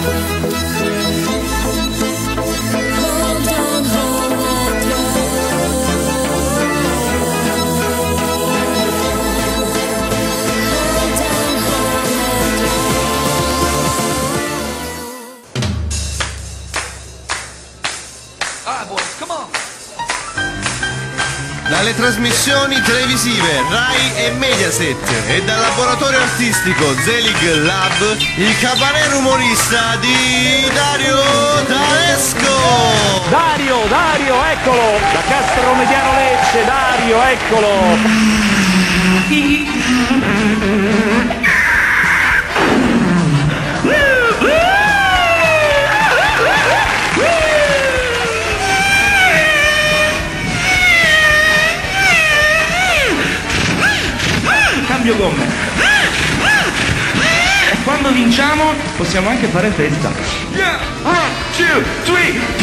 Dalle trasmissioni televisive Rai e Mediaset e dal laboratorio artistico Zelig Lab, il cabaret umorista di Dario D'Alesco. Dario, eccolo! Da Castro Mediano Lecce, Dario, eccolo! Cambio gomme. E quando vinciamo possiamo anche fare festa. 1, 2, 3.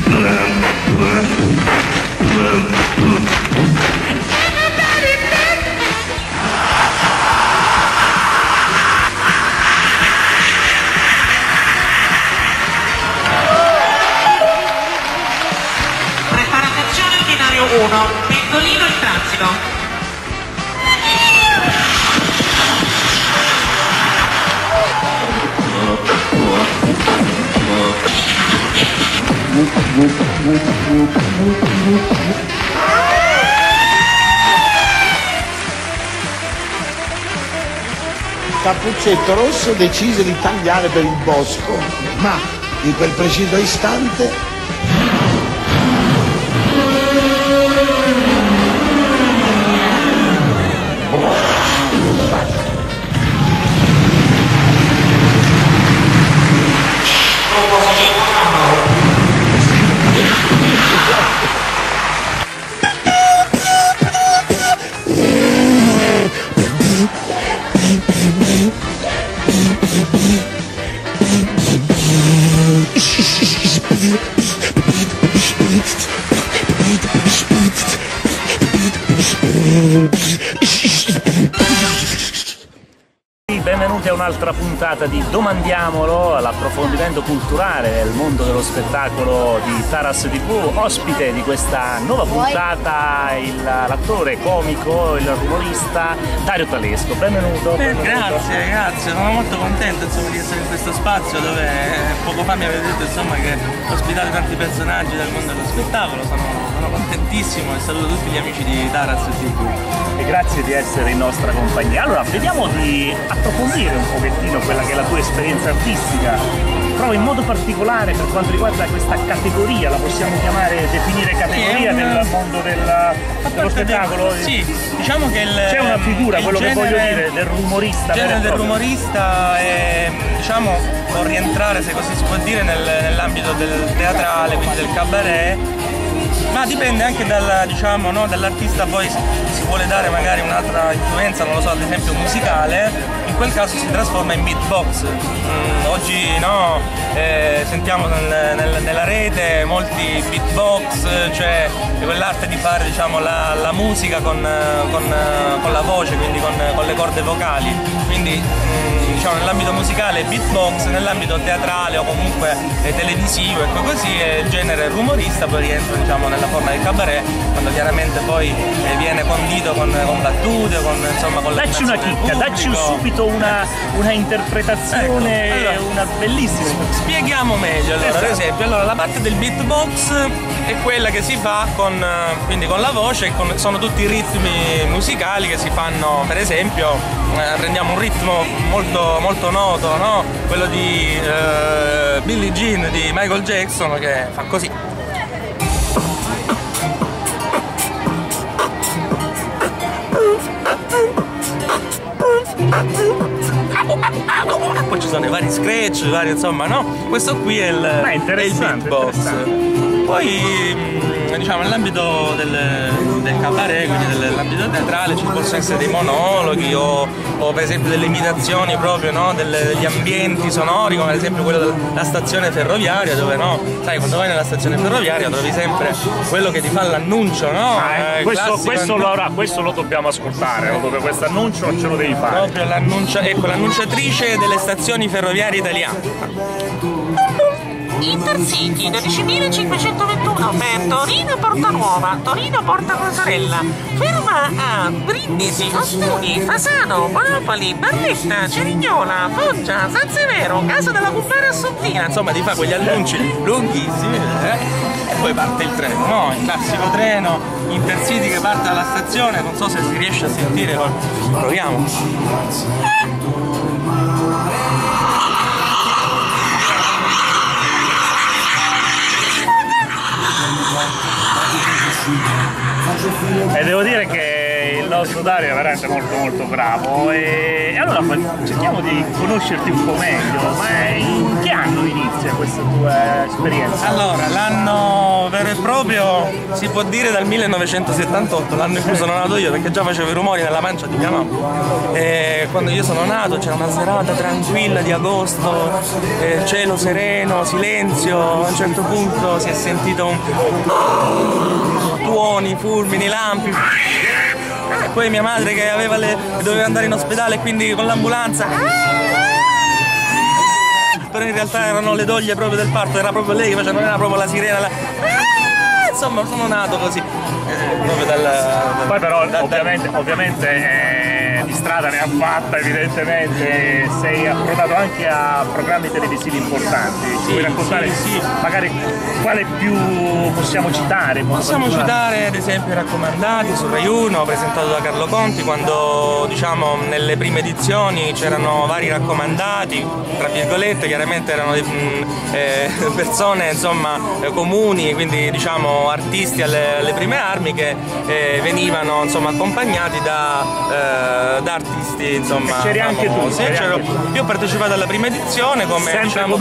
Preparazione ordinario 1, pendolino in transito. Cappuccetto Rosso decise di tagliare per il bosco, ma in quel preciso istante Benvenuti a un'altra puntata di Domandiamolo, l'approfondimento culturale del mondo dello spettacolo di Taras TV. Ospite di questa nuova puntata l'attore comico, il rumorista Dario D'Alesco. Benvenuto. Grazie, sono molto contento insomma, di essere in questo spazio dove poco fa mi avete detto insomma, che ospitate tanti personaggi del mondo dello spettacolo. Sono contentissimo e saluto tutti gli amici di Taras TV. E grazie di essere in nostra compagnia. Allora, vediamo di approfondire un pochettino quella che è la tua esperienza artistica, però in modo particolare per quanto riguarda questa categoria, la possiamo definire categoria del mondo dello spettacolo? Sì, diciamo che c'è una figura, quello che voglio dire, del rumorista. Il genere del rumorista è, diciamo, può rientrare, se così si può dire, nell'ambito del teatrale, quindi del cabaret. Ma dipende anche diciamo, no, dall'artista, poi si vuole dare magari un'altra influenza, non lo so, ad esempio musicale, in quel caso si trasforma in beatbox. Oggi no, sentiamo nella rete molti beatbox, cioè quell'arte di fare diciamo, la musica con la voce, quindi con le corde vocali. Quindi diciamo, nell'ambito musicale beatbox, nell'ambito teatrale o comunque televisivo, ecco così, è il genere rumorista poi rientra diciamo, nella forma del cabaret, quando chiaramente poi viene condito con battute, con dacci una chicca, dacci subito una interpretazione, ecco, una bellissima. Spieghiamo meglio allora, esatto. Per esempio, la parte del beatbox è quella che si fa quindi con la voce, sono tutti i ritmi musicali che si fanno, per esempio, prendiamo un ritmo molto, molto noto, no? Quello di Billie Jean di Michael Jackson, che fa così. Poi ci sono i vari scratch, insomma, no? Questo qui è il beatbox. Poi diciamo nell'ambito del cabaret, quindi nell'ambito teatrale, ci possono essere dei monologhi o per esempio delle imitazioni proprio, no? Degli ambienti sonori, come ad esempio quello della stazione ferroviaria, dove no, sai, quando vai nella stazione ferroviaria trovi sempre quello che ti fa l'annuncio, no? Questo lo dobbiamo ascoltare, questo annuncio ce lo devi fare. Proprio l'annunciatrice delle stazioni ferroviarie italiane. Intercity 12.521 per Torino Porta Nuova, Torino Porta Rosarella, ferma a Brindisi, Ostuni, Fasano, Monopoli, Barletta, Cerignola, Foggia, San Severo, Casa della Cuffara Assontina. Insomma, ti fa quegli annunci lunghissimi e poi parte il treno, no? Il classico treno Intercity che parte dalla stazione, non so se si riesce a sentire, proviamo. E devo dire che il nostro Dario è veramente molto molto bravo e allora cerchiamo di conoscerti un po' meglio. Ma in che anno inizia questa tua esperienza? Allora, l'anno vero e proprio si può dire dal 1978, l'anno in cui sono nato io, perché già facevo i rumori nella pancia di mia mamma. E quando io sono nato c'era una serata tranquilla di agosto, cielo sereno, silenzio, a un certo punto si è sentito tuoni, fulmini, lampi. E poi mia madre che doveva andare in ospedale, quindi con l'ambulanza. Però in realtà erano le doglie proprio del parto, era proprio lei che faceva, non era proprio la sirena. Insomma, sono nato così. Proprio Poi però ovviamente di strada ne ha fatta, evidentemente sei approdato anche a programmi televisivi importanti. Ci puoi raccontare magari quale più possiamo citare? Possiamo citare ad esempio I Raccomandati su Rai 1, presentato da Carlo Conti, quando diciamo nelle prime edizioni c'erano vari raccomandati, tra virgolette, chiaramente erano persone insomma comuni, quindi diciamo artisti alle prime armi che venivano insomma accompagnati da artisti insomma. C'eri anche tu? Io ho partecipato alla prima edizione come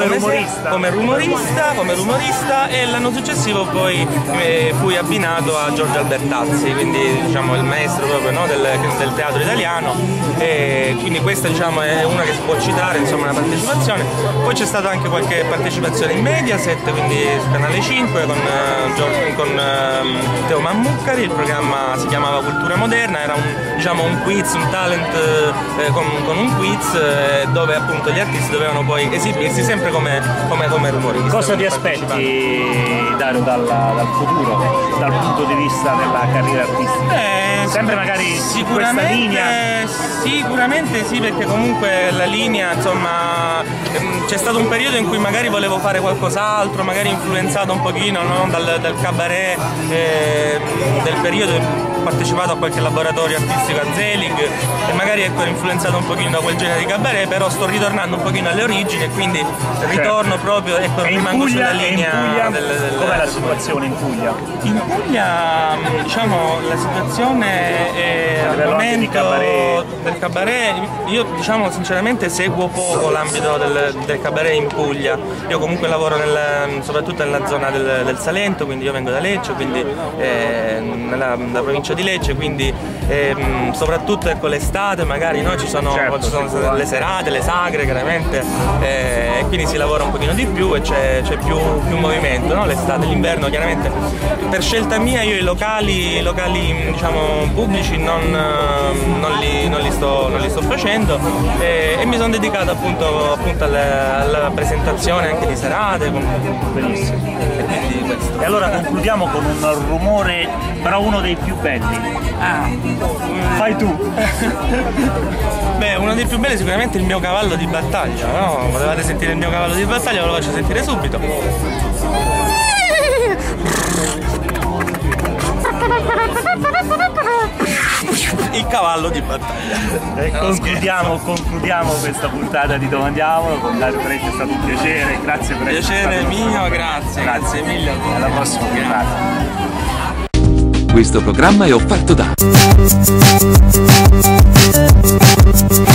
rumorista e l'anno successivo poi fui abbinato a Giorgio Albertazzi, quindi diciamo il maestro proprio, no, del teatro italiano, e quindi questa diciamo è una che si può citare, insomma, una partecipazione. Poi c'è stata anche qualche partecipazione in Mediaset, quindi su Canale 5 con Teo Mammucari, il programma si chiamava Cultura Moderna, era un quiz, un talent con un quiz dove appunto gli artisti dovevano poi esibirsi sempre come rumoristi. Cosa ti aspetti, Dario, dal futuro, dal punto di vista della carriera artistica? Sempre magari questa linea? Sicuramente sì, perché comunque la linea, insomma, c'è stato un periodo in cui magari volevo fare qualcos'altro, magari influenzato un pochino, no, dal cabaret, del periodo ho partecipato a qualche laboratorio artistico a Zelig e magari ecco influenzato un pochino da quel genere di cabaret, però sto ritornando un pochino alle origini e quindi ritorno proprio, ecco, rimango sulla linea com'è la situazione in Puglia? In Puglia diciamo la situazione è al momento del cabaret, io diciamo sinceramente seguo poco l'ambito del cabaret in Puglia, io comunque lavoro soprattutto nella zona del Salento, quindi io vengo da Lecce, quindi nella provincia di Lecce, quindi soprattutto ecco l'estate magari ci sono le serate, le sagre chiaramente, e quindi si lavora un pochino di più e c'è più movimento, no? L'estate, l'inverno chiaramente per scelta mia io i locali diciamo pubblici non li sto facendo e mi sono dedicato appunto alla presentazione anche di serate. Benissimo. E allora concludiamo con un rumore, però uno dei più belli. Fai tu. Beh, uno dei più belli sicuramente è il mio cavallo di battaglia, no? Volevate sentire il mio cavallo di battaglia, ve lo faccio sentire subito. Il cavallo di battaglia. Concludiamo questa puntata di Domandiamolo con Dario Tretti, è stato un piacere, grazie per essere stato mio, grazie mille. Alla prossima puntata. Questo programma è offerto da